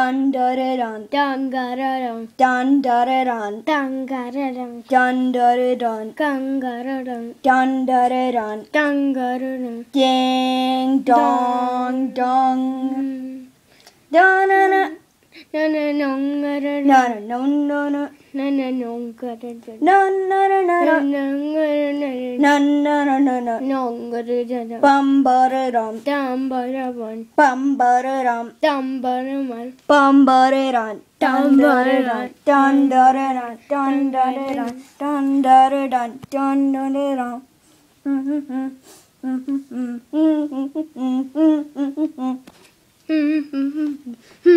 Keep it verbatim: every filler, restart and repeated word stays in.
dun da da dun, dun ga da dun, dun da da dun, dun ga da dun, dun da da dun, gun ga da dun, dun da da dun, dun ga da dun, ding dong dong, da na na. na na nong ga da No, dun, no, no, no, na na nong ga da dun, no, no, no, no, na no, na ga da dun, no, no, no, no, no. nong ga da dun, Bum ba da dum, dum ba da bun, bum ba da dum, dum ba da man, bum ba da dum, Dum dun da ba da da dun, dun da da dun, dun da da dun, dun da da dun, dun da da dun. Mm-hmm.